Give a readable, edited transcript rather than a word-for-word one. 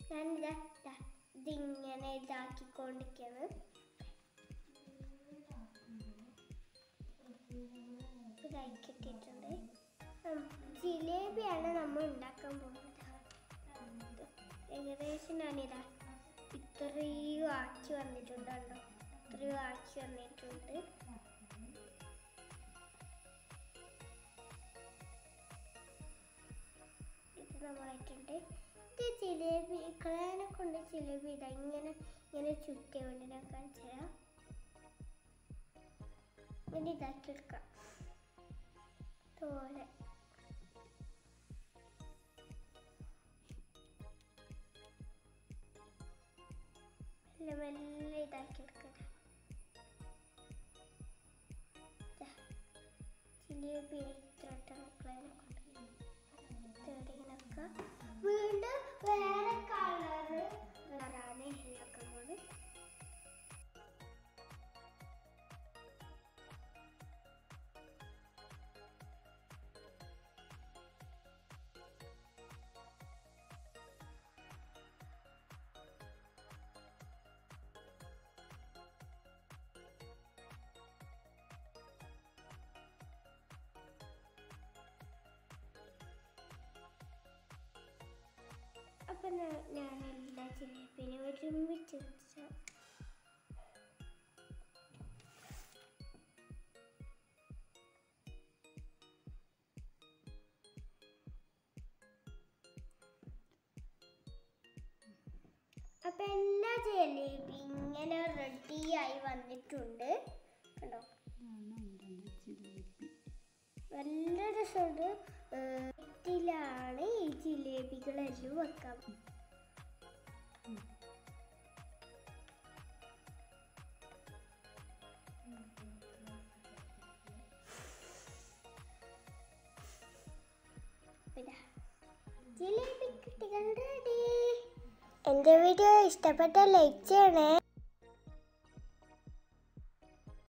ഞാനിതാ ഇതിങ്ങനെ ഇതാക്കിക്കൊണ്ടിരിക്കുകയാണ്. ഇതായി കിട്ടിയിട്ടുണ്ട്. ജിലേബിയാണ് നമ്മൾ ഉണ്ടാക്കാൻ പോകുന്നത്. ഏകദേശം ഞാനിതാ ഇത്രയും ആക്കി വന്നിട്ടുണ്ട് കണ്ടോ, ഇത്രയും ആക്കി വന്നിട്ടുണ്ട്. ഇത് നമ്മളായിട്ടുണ്ട്. ഇത് ജിലേബി കളയാനെ കൊണ്ട് ജിലേബി ഇതാ ഇങ്ങനെ ചുറ്റിയ വേണ്ടി ഞാൻ കാണിച്ചു തരാം. ഇങ്ങനെ ഇതാക്കി എടുക്കാം തോലെ. മെല്ലെ ഇതാക്കി എടുക്കണം. ജിലേബി ഇത്ര മക്കളെ തേടിനൊക്കെ വീണ്ടും വേറെ കളറാണ് ഉണ്ടാക്കുന്നത്. അപ്പം ഞാൻ എല്ലാ ജിലേബിനും ഒരുമിച്ച് വെച്ച അപ്പം എല്ലാ ജിലേബി ഇങ്ങനെ റെഡിയായി വന്നിട്ടുണ്ട് കണ്ടോ. നല്ല രസമുണ്ട്. ാണ് ഈ ജിലേബികളെല്ലാം വെക്കാം. ജിലേബി കുട്ടികൾ റെഡി. എൻ്റെ വീഡിയോ ഇഷ്ടപ്പെട്ട ലൈക്ക് ചെയ്യണേ.